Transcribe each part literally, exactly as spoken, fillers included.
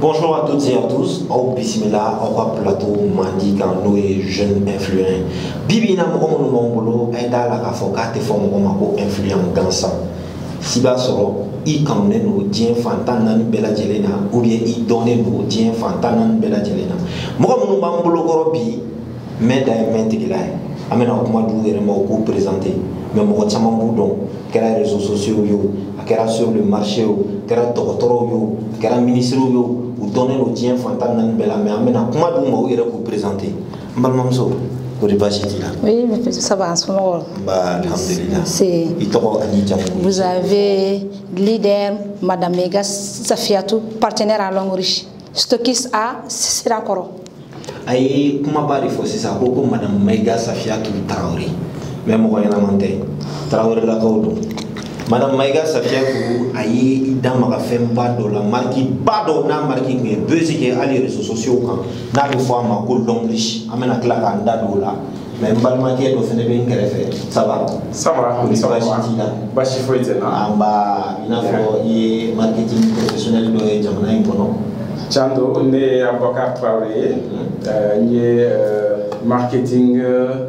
Bonjour à toutes et à tous. Au bismillah, au roi plateau, mandi quand nous jeunes influents. Bibi na mo mo mbolo eda la ka foka te fo mo ko influent gansa. Siba soro i kamne no dien fantan nan bela jelena ou bien i donner no dien fantan nan bela jelena. Mo ko mo mbolo ko bi mais da mentigila. Amena ko ma du ere mo ko présenter. Mais mo ko chama budon kera réseaux sociaux yo, kera sur le marché yo, kera docteur yo, kera ministre yo. Ou donner le tien fantan nan bela mais amena kuma du mo ere ko présenter. Mbal mamso ko de bachiti là. Oui, mais ça va en ce moment. Bah alhamdulillah. C'est vous avez leader Madame Mega Safiatou, partenaire à Longriche. Stockis A, c'est d'accord. Aïe, comment pas il faut c'est ça beaucoup Madame Mega Safiatou Traoré. Mais moi rien à monter. Traoré la caudo. Madame Mega Safiatou aïe dans ma femme pas de la marque pas de na marque mais buzzy que les réseaux sociaux quand na le fois ma cool Longriche amena claque en dado là. Mais mbalma ke do fene be ngere fe ça va ça va ça va ba chi foi tena amba ina fo i marketing professionnel do e jamana impono chando ne avocat Traoré ni marketing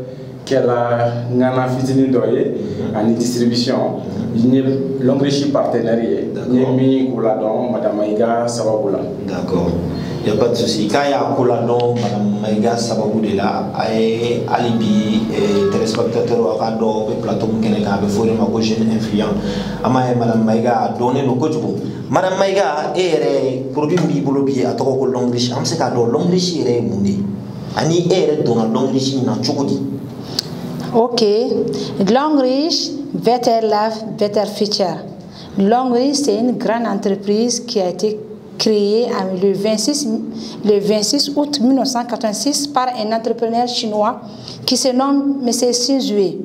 kela ngana fitini doye ani distribution ni Longriche partenariat ni mi ko la don Madame Maïga Sababula. D'accord. Il n'y a pas de souci. Quand il y a un coladon, Madame Maïga Sababou de là, et alibi et téléspectateurs au cadre du plateau qui est avec Forum à jeune influent. Madame Maïga a donné le coach. Madame Maïga est produit bibolobi à trop Longriche. Am se kado Longriche est mouné. Ani est dans Longriche na chokodi. Ok. Longriche, Better Life, Better Future. Longriche c'est une grande entreprise qui a été créé le vingt-six, le vingt-six août mille neuf cent quatre-vingt-six par un entrepreneur chinois qui se nomme M. Xin Zhui.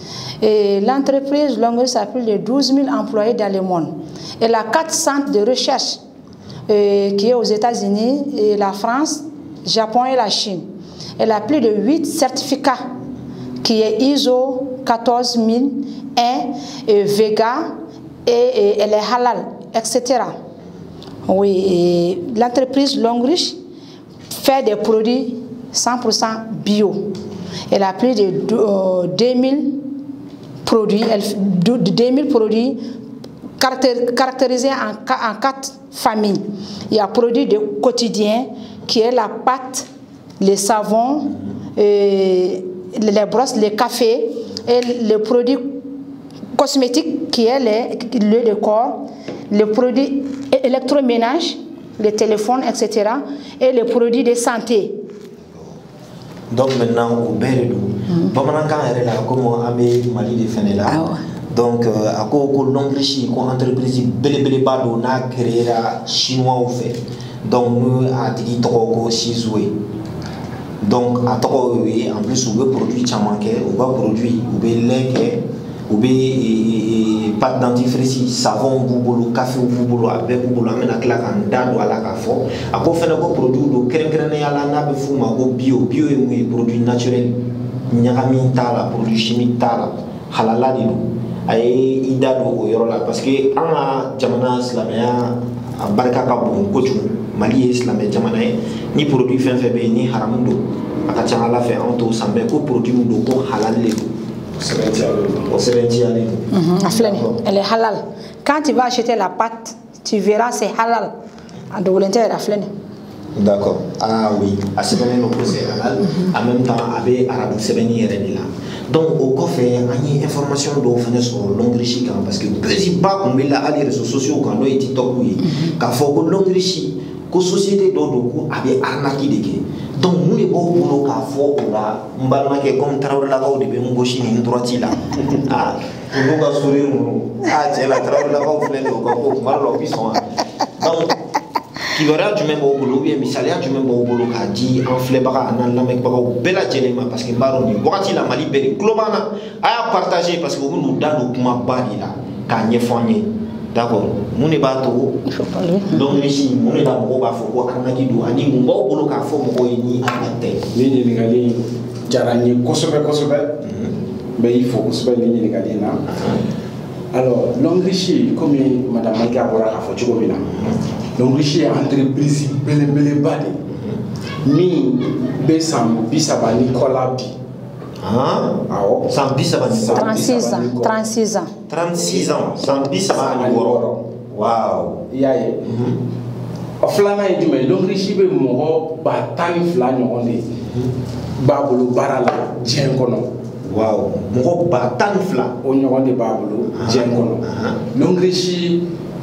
L'entreprise Longriche a plus de douze mille employés dans le monde. Elle a quatre centres de recherche euh, qui est aux États-Unis, la France, le Japon et la Chine. Elle a plus de huit certificats qui est I S O quatorze mille un, et Vega, et, et elle est halal, et cetera. Oui, l'entreprise Longriche fait des produits cent pour cent bio. Elle a plus de euh, deux mille produits, elle, deux mille produits caractérisés en, en quatre familles. Il y a produits de quotidien qui est la pâte, les savons, et les brosses, les cafés et les produits cosmétiques qui est l'huile de corps, les produits électroménages, les téléphones, et cetera. Et les produits de santé. Donc maintenant, au Bérédou, Bamanan est là, comme Amé Mali de Fenela. Donc, à quoi Longriche, quoi entreprise Bélé Bado n'a créé chinois au fait. Donc, nous, à Tiki Toko, Chizoué. Donc, à Toko, en plus, on veut produire Chamanké, on va produire, on veut lait, ou bien pâte dentifrice, savon boubolo, café boubolo, avec boubolo, amène à claque en dado à la café. À quoi faire un produit de crème crème à la nappe fuma bio, bio et produit naturel, nyagami tala, produit chimique tala, halala di do. Aye idado o yorola parce que en la jamana islamia a barka ka bon koju Mali islamia jamana ni produit fin fait ni haramundo akacha ala fait on to sambe ko produit do ko halal le. Elle est halal. Quand tu vas acheter la pâte, tu verras c'est halal. D'accord. Ah oui. C'est halal. En même temps, avec arabe, c'est bien là. Donc, au coffre, il y a une information de sur Longriche parce que peu pas comme il a les réseaux sociaux quand on est TikTok oui. Quand faut que Longriche, que société d'Odoku avait arnaqué des gars. Donc, nous les beaux boulot qu'à fort là, on va marquer comme Traoré là haut de mon gauche ni droite là. Ah, on va sourire ah c'est la Traoré là haut plein de gars, mal l'option. Donc, qui verra du même au boulot, bien misalia du même au boulot qu'a dit en flébara en la mec pas au bella gelema parce que baron ni voici la Mali beri globana a partager parce que vous nous donne kuma bari là qu'a nyefanye. D'accord, mon bateau, donc ici, mon est d'abord à Foko, Anaki do, Ani, mon beau boulot à Foko, ni à la tête. Ni ni gali, jarani, kosobe kosobe, mais il faut kosobe ni ni gali na. Alors, Longriche, comme Madame Maïga Bora a fait, tu vois bien. donc riche entreprise bele bele bade mi be sam bisaba ni kola bi ah awo sam bisaba ni trente-six ans trente-six ans trente-six ans sam bisaba ni woro wow yaye o flana e dum donc riche be mo ba tani fla nyonde ba bolo barala jen kono wow mo ba tani fla o nyonde ba bolo jen kono donc riche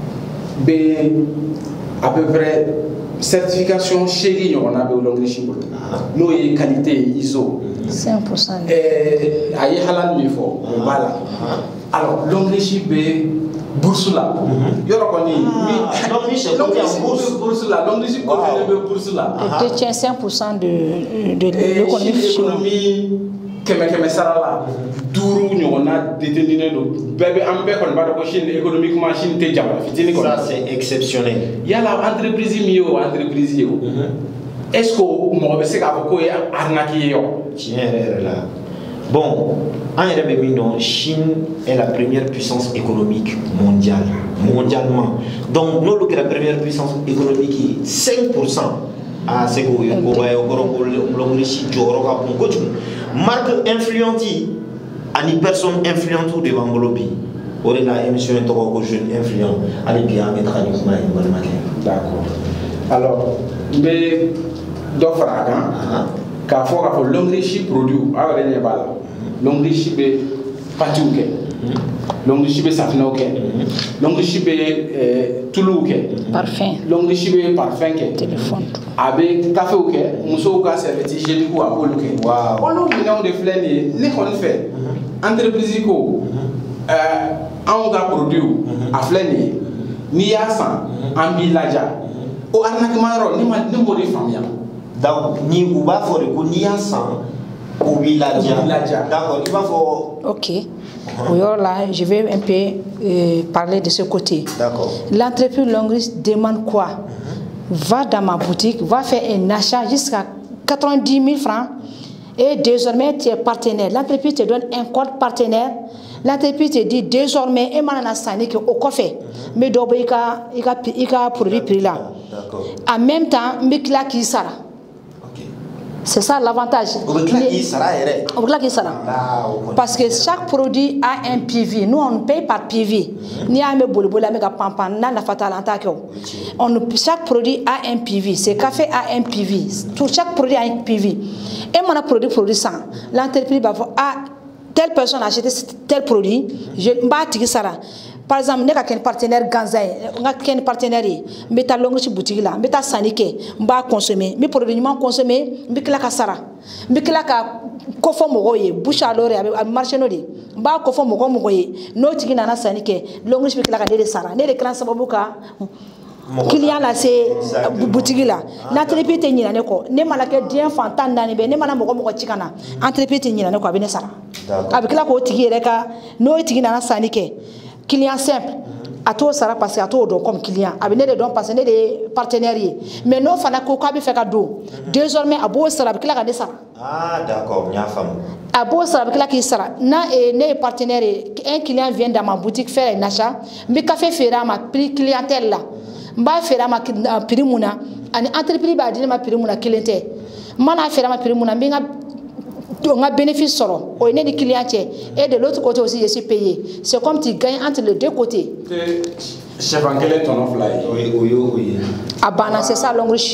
be à peu près certification chérie on a be l'ongrichi bolo no yi qualité I S O cinq pour cent eh ayi halal mi fo bala alors l'ongrichi be bourse là yoro ko ni mi l'ongrichi bourse là l'ongrichi ko be bourse là il détient cinq pour cent de de l'économie keme keme sarala duru ñona déterminé do bébé am be kon ba ko Chine économiquement Chine te jam fitini ko ça c'est exceptionnel yala entreprise mi yo entreprise yo est-ce que mo be se ka ko arnaque yo tiens là bon en réalité Chine est la première puissance économique mondiale mondialement donc nous que la première puissance économique cinq pour cent à ce que vous voyez encore l'Ongrichi Joroka Pongochu marque influente ani personne influente devant Ngolobi on est là émission intro jeune influent allez bien mettre à l'image d'accord alors mais d'offra hein ka fo ka fo l'Ongrichi produit awre ne bala l'Ongrichi be patuke l'Ongrichi be safinoke l'Ongrichi be tuluke parfum l'Ongrichi be parfum ke téléphone avec café ou que muso ka serviette hygiénique ou apolo ke wow on nous vient de flâner les qu'on fait entreprise ko euh on ga produit a flâner ni ya san ambilaja o arnaquement ni ma ni mo de famille donc ni ou ba fo ko ni ya san o bilaja d'accord il va faut ok alors là je vais un peu euh, parler de ce côté d'accord l'entreprise Longriche demande quoi va dans ma boutique, va faire un achat jusqu'à quatre-vingt-dix mille francs et désormais tu es partenaire. L'entreprise te donne un code partenaire. L'entreprise te dit désormais, et maintenant ça n'est qu'au café. Mais d'abord, il y a produit prix là. En même temps, il y a qui sera. C'est ça l'avantage. Parce que chaque produit a un P V. Nous, on paye par P V. On, chaque produit a un P V. Ce café a un P V. Tout, chaque produit a un P V. Et mon produit produit ça. L'entreprise va dire, ah, telle personne a acheté tel produit. Je vais dire ça. Par exemple, nous avons un partenaire Ganzai, nous avons un partenaire, nous avons une boutique là, nous avons Sanike, nous avons consommé, nous avons consommé, nous avons Sara, nous avons Kofo Mogoye, bouche à l'oreille, nous marché nodi, nous avons Kofo Mogoye, nous avons Sanike, nous avons des Sara, nous avons des Sababuka. Client là c'est boutique là l'entreprise ni na neko ne malake dien fantan ndani be ne mana mogo mogo chikana entreprise ni na neko abene Sara avec la ko tigi reka no tigi na Sanike client simple à tout ça parce que à tout comme client avec des dons parce que des partenaires mais non fana ko ka bi fait cadeau désormais à beau ça avec la ka ça ah d'accord nya femme à beau ça avec la qui sera na et ne partenaire un client vient dans ma boutique faire un achat mais café fera ma prix clientèle là mba fera ma prix muna ani entreprise ba dina ma prix muna clientèle mana fera ma prix muna binga on a bénéfice solo on est des clients et de l'autre côté aussi je suis payé c'est comme tu gagnes entre les deux côtés chef en quel est ton offre là oui oui oui ah ben c'est ça Longriche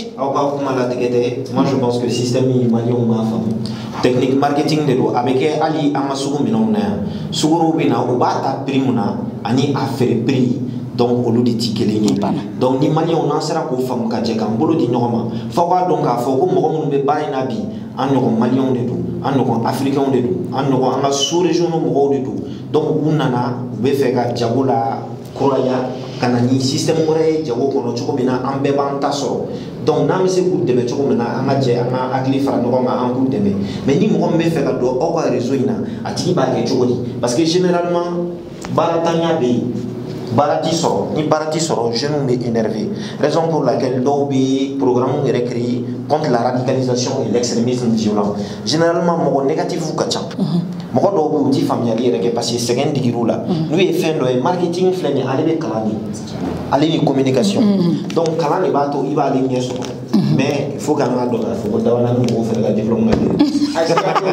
moi je pense que le système malien ma femme technique marketing de l'eau avec ali amasugo minona suguru bina ubata primuna ani affaire prix donc au lieu de tikelini donc ni malien on en sera ko fam ka je kan bolo di nyoma fa wa donc a fo ko mo mo be bayina bi an no malien de do an no africain de do an no an sous région mo de do donc unana be fe ga jagola koraya kanani système mure jago ko no choko bina an be ban taso donc na mi se ku de be choko bina an je an agli fra no ma an ku de me mais ni mo be fe ga do o ko réseau ina atini ba ke choko parce que généralement baratanya be barati soro ni barati soro je nous m'ai énervé raison pour laquelle l'O-B programme est créé contre la radicalisation et l'extrémisme violent généralement mon négatif ou kacha mɔgɔ dɔw bɛ yen u ti faamuyali yɛrɛ kɛ parce que sɛgɛn digir'u la n'u ye fɛn dɔ ye marketing filɛ nin ye ale bɛ kalan de ale ni communication donc kalan de b'a to i b'ale ɲɛ sɔrɔ mais il faut qu'an k'a dɔn k'a fɔ ko dabana ni mɔgɔw fɛnɛ ka diplôme ka girin parce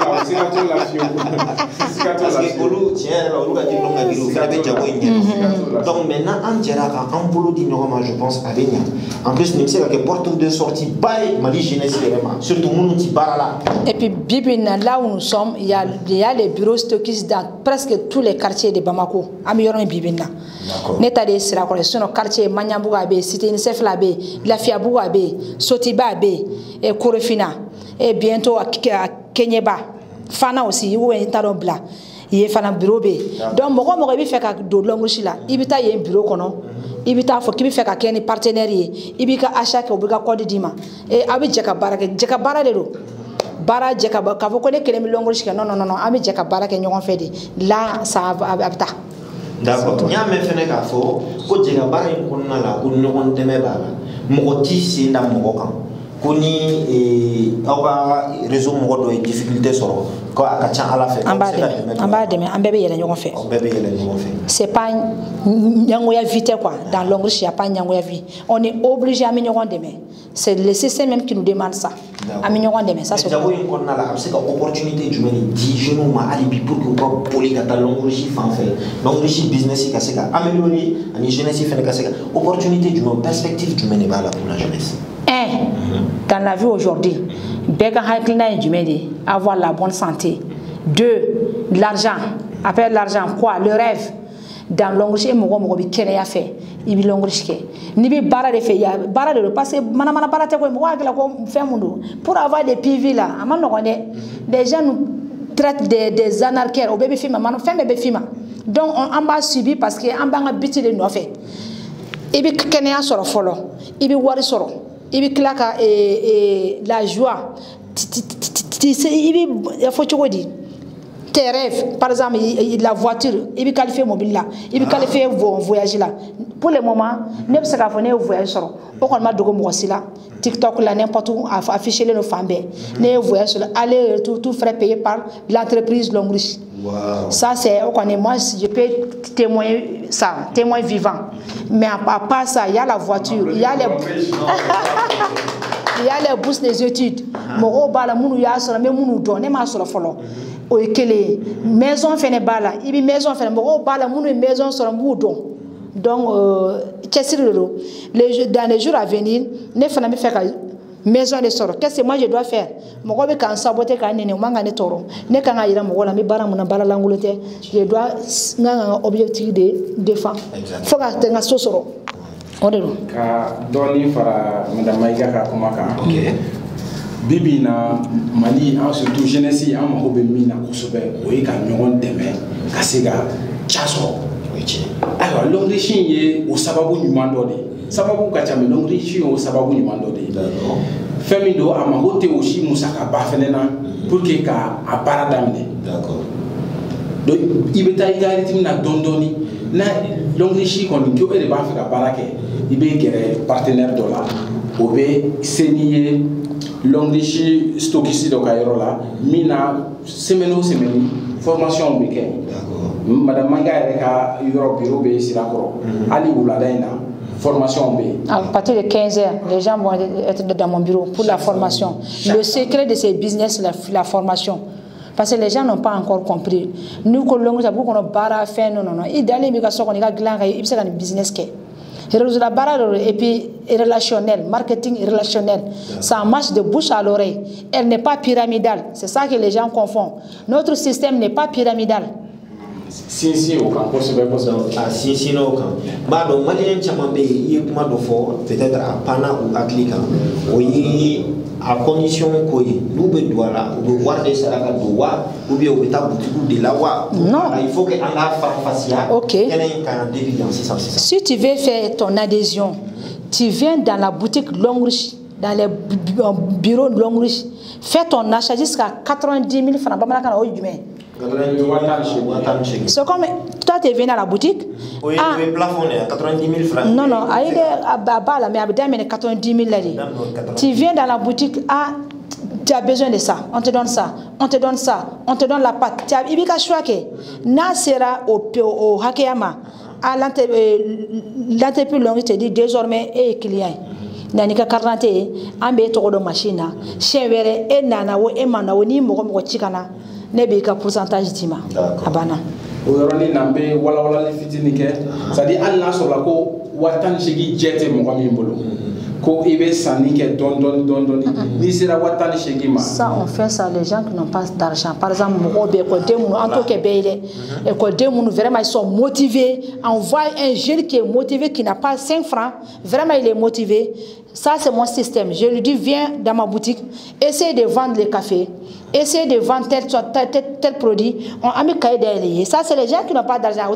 que olu tiɲɛ yɛrɛ la olu ka diplôme ka girin u fɛnɛ bɛ jago in ɲɛ donc maintenant an jɛra k'an bolo di ɲɔgɔn ma je pense a bɛ ɲa en plus nin bɛ se ka kɛ porte de sortie ba ye Mali jeunesse yɛrɛ ma surtout minnu ti baara la. Et puis bibi na là où nous sommes il y a il y a les bureaux stockistes dans presque tous les quartiers de Bamako am yɔrɔ min bibi na ne ta de sira kɔrɔ sinon quartier Maɲanbugu a bɛ Cité Unicef la bɛ Lafiyabugu a bɛ Sotiba a bɛ et Korofina et bientôt à Kenyeba Fana aussi où est taro bla il y a Fana bureau bɛ donc mɔgɔ mɔgɔ bi fɛ ka do longushi la i bi ta ye bureau kɔnɔ i bi ta fɔ k'i bi fɛ ka kɛ ni partenaire ye i bi ka achat kɛ u bi ka code di ma et a bɛ jɛ ka baara kɛ jɛ ka baara de do baara jɛ ka k'a fɔ ko ne kelen bɛ longushi kɛ non non non an bɛ jɛ ka baara kɛ ɲɔgɔn fɛ de là ça a bɛ taa. D'accord n y'a mɛn fɛnɛ k'a fɔ ko jɛ ka baara in kɔnɔna la ko ɲɔgɔn dɛmɛ b'a la mɔgɔ t'i sen da mɔgɔ kan ko ni aw ka réseau mɔgɔ dɔ ye difficulté sɔrɔ ko a ka ca Ala fɛ an b'a dɛmɛ an b'a dɛmɛ an bɛɛ bɛ yɛlɛ ɲɔgɔn fɛ an bɛɛ bɛ yɛlɛ ɲɔgɔn fɛ c'est pas ɲangoya vie tɛ quoi dans l'Hongrie il y a pas ɲangoya vie on est obligé an bɛ ɲɔgɔn dɛmɛ c'est le système même qui nous demande ça an bɛ ɲɔgɔn dɛmɛ ça c'est jago in kɔnɔna la a bɛ se ka opportunité jumɛn de di jeunes ma hali bi pour que u ka boli ka taa l'Hongrie fan fɛ l'Hongrie business ka se ka améliorer ani jeunesse fɛnɛ ka se ka opportunité jumɛn perspective jumɛn de b'a la pour la jeunesse. Un, dans la vie aujourd'hui, avoir la bonne santé. Deux, l'argent. Après l'argent, quoi? Le rêve. Dans l'ongriche, il y a fait. Il y a l'ongriche. Il y a bara de fait. Il y a bara de passer. Manamana bara te pour avoir des P V là. Les gens nous traitent des, des anarchiques au bébé film. Bébé film. Donc on va subir parce que on va habiter de nous fait. Il y a quelqu'un sur le follow. Il y a wari soro. Il y a la joie. Il y a tes rêves, par exemple, la voiture, il y a qualifié mobile là, il y a qualifié voyage là. Pour le moment, ne pas se faire au voyage. Au contraire, de comme là, TikTok là n'importe où afficher les femmes. Ne voyage là, aller tout tout frais payé par l'entreprise Longlish. Wow. Ça c'est au contraire, moi je peux témoigner ça, témoin vivant. Mais à part ça, il y a la voiture, il y a les il y a les bourses des études. Moro bala munu ya sora me munu do ne ma sora folo. O ekele maison fene bala, ibi maison fene moro bala munu maison sora mu do. Donc euh les dans les jours à venir, ne fana me faire maison de soro. Qu'est-ce que moi je dois faire? Moro be kan saboter kan ne manga ne toro. Ne kan ayira moro la me bara muna bara langolote. Je dois nganga objectif de défense. Faut que tenga sosoro. Ka doni fara madame Maïga ka kuma kan bibi na Mali en surtout jeunesse en mako be mina kosɛbɛ o ye ka ɲɔgɔn dɛmɛ ka se ka caso alors l'Hongrie ye o sababu ɲuman dɔ de sababu ka ca mais l'Hongrie ye o sababu ɲuman dɔ de fɛn min don a mako tɛ o si musaka ba fɛnɛ na pour que ka a baara daminɛ d'accord donc i bɛ taa i ka rythme na dɔɔni dɔɔni na l'Hongrie kɔni ko e de b'a fɛ ka baara kɛ i bɛ gɛrɛ partenaire dɔ la o bɛ se n'i ye l'Hongrie stockiste dɔ ka yɔrɔ la min na semaine o semaine formation bɛ kɛ madame Maïga yɛrɛ ka yɔrɔ bureau bɛ Sirakɔrɔ hali wulada in na formation bɛ. À partir de quinze heures, les gens vont être dans mon bureau pour la formation. Le secret de ces business, la, la formation. Parce que les gens n'ont pas encore compris. Nous, quand on a beaucoup de barra fait, non, non, non. Il y a des gens qui ont un business. Et puis, relationnel, marketing relationnel. Ça marche de bouche à l'oreille. Elle n'est pas pyramidale. C'est ça que les gens confondent. Notre système n'est pas pyramidal. Si, si, au camp, ah, si, si, non, au camp. Bah, donc, malien, chamambe, il y a beaucoup de fois, peut-être à Pana ou à Clica. Oui, à condition que nous devons voir des salades de bois ou bien au boutique de la bois. Non, il faut que en a facial. Ok. Si tu veux faire ton adhésion, tu viens dans la boutique Longlish, dans les bureaux Longlish, fais ton achat jusqu'à quatre-vingt-dix mille francs. C'est comme toi tu viens à la boutique. Oui, ah, tu plafonné à quatre-vingt-dix mille francs. Non, non, mais à quatre-vingt-dix mille. Tu viens dans la boutique, ah, tu as besoin de ça, on te donne ça, on te donne ça, on te donne la pâte. Tu as il ka choix que na sera au au hakeyama à l'entreprise longue te dit désormais et client. Nani ka carte ambe to do machine na chien were e nana wo e mana wo ni mo mo chikana ne be ka pourcentage dima abana o yoroni nambe wala wala li fitini ke ça dit Allah so la ko watan shigi jete mo mi bolo ko ibe sani ke don don don don ni sera watan shigi ma ça on fait ça les gens qui n'ont pas d'argent par exemple mo be ko de mo en tout que beile et ko de mo vraiment ils sont motivés on voit un jeune qui est motivé qui n'a pas cinq francs vraiment il est motivé. Ça, c'est mon système. Je lui dis, viens dans ma boutique, essaye de vendre le café, essaye de vendre tel, tel, tel, tel produit. On a mis cahier d'aile. Ça, c'est les gens qui n'ont pas d'argent.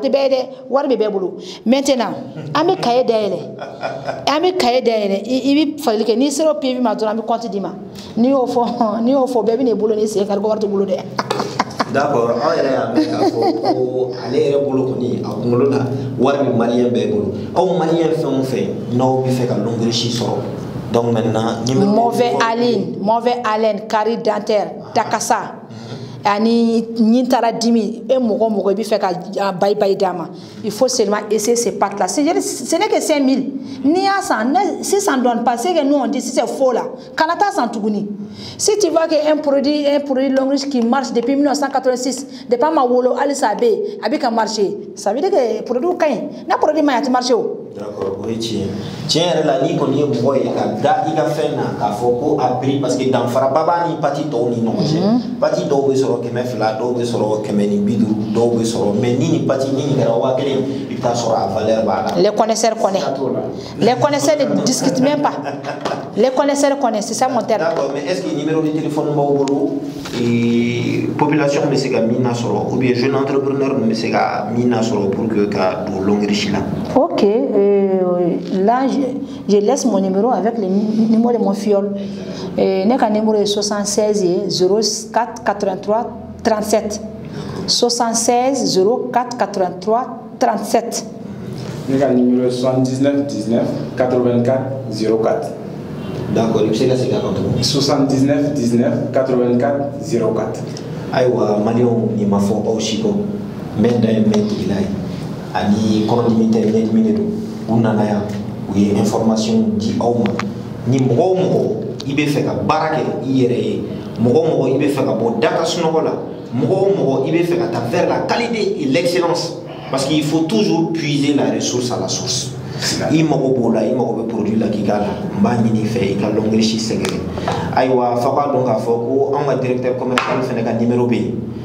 Maintenant, on a mis cahier d'aile. On a mis cahier d'aile. Il faut que ni sera P V ma donne, compte d'ima. Ni au fond, ni au fond, bébé, ni boulot, ni c'est car gouverne boulot. D'accord, on est à pour aller au boulot ni à Congolona, ou à Malien Bébolo. Au Malien fait on fait, non, il fait qu'à longue sort. Donc maintenant, mauvais haleine, mauvais haleine, carie dentaire, takasa. Ani nintara dimi et mogo mogo bi fait qu'à bye bye dama. Il faut seulement essayer ces pâtes là. Ce n'est que cinq mille. Ni à ça, si ça ne donne pas, c'est que nous on dit si c'est faux là. Canada sans Tougouni. Si tu vois qu'un produit, un produit long riche qui marche depuis mille neuf cent quatre-vingt-six, depuis ma wolo, Alice Abbé, Abbé qui marché, ça veut dire que le produit est un produit qui marche. D'accord, oui, tiens. Tiens, la ligne qu'on y est, moi, il a fait un faux appris parce que dans Farababa, ni parti d'eau ni non. Parti d'eau, il sera que mes flats, d'eau, il sera que mes bidou, d'eau, il sera, mais ni parti ni garawa, il t'a sera valeur. Les connaisseurs connaissent. Les connaisseurs ne discutent même pas. Les connaisseurs connaissent, c'est ça mon terme. D'accord, mais est-ce que le numéro de téléphone est au boulot et population me sera mina solo ou bien jeune entrepreneur me sera mina solo pour que ka do long riche là. Ok, euh, là je, je laisse mon numéro avec le numéro de mon fiole. Et notre numéro est soixante-seize zéro quatre quatre-vingt-trois trente-sept. soixante-seize zéro quatre quatre-vingt-trois trente-sept. Notre numéro est soixante-dix-neuf dix-neuf quatre-vingt-quatre zéro quatre. D'accord, il s'est laissé quarante-trois. soixante-dix-neuf dix-neuf quatre-vingt-quatre zéro quatre. Aïwa, Malion, il m'a fait au Chico. Menda et Mendilai. Ani, quand il m'internet, minedo, ou nanaya, ou y a information dit Auma. Ni Momo, il peut faire un baraque, il est Momo, il peut faire un bon data snowola. Momo, il peut faire vers la qualité et l'excellence. Parce qu'il faut toujours puiser la ressource à la source. Il m'a là, il m'a produit la gigala, Mbani fait, il a l'onglet chez Ségué. Aïwa, Fapa donc a Foko, un directeur commercial fait un numéro B.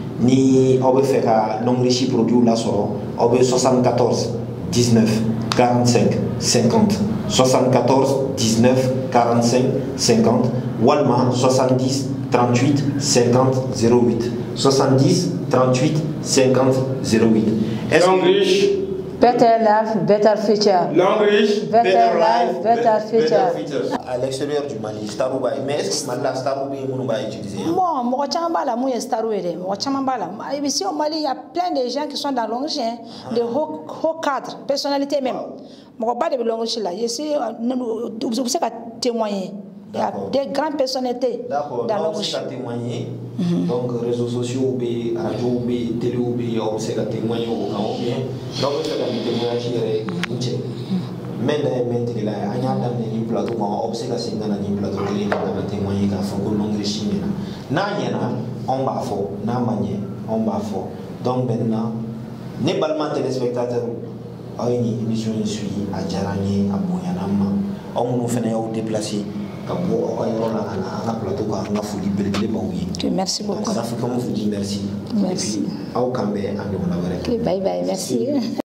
Ni on veut faire l'onglet chez produit la soro, on veut soixante-quatorze dix-neuf quarante-cinq cinquante. soixante-quatorze dix-neuf quarante-cinq cinquante. Walma soixante-dix trente-huit cinquante zéro huit. soixante-dix trente-huit cinquante zéro huit. Est-ce que Better life, better future. Long riche, better, better life, better future. À l'extérieur du Mali, Starouba, mais est-ce que Mali, Starouba, on va utiliser? Bon, moi, Chambala, moi, Starouba, moi, Chambala. Ici au Mali, il y a plein de gens qui sont dans long riche, de haut, haut cadre, personnalité même. Moi, pas de long riche là. Ici, vous savez qu'à témoigner. Il y a des grandes personnalités dans long riche. D'accord, témoigner. Donc, réseaux sociaux, radio, télé, on sait qu'à témoigner au camp. Donc, on sait qu'à témoigner, mais maintenant, il y a un plateau, on sait qu'à c'est un plateau télé, on va témoigner qu'à faire que l'on riche. On va faire, on va faire. Donc, maintenant, les balmans téléspectateurs, on a une émission ici à Djarani, à Boyanama, on nous fait déplacer. Merci beaucoup. Merci. Merci. Bye bye, merci.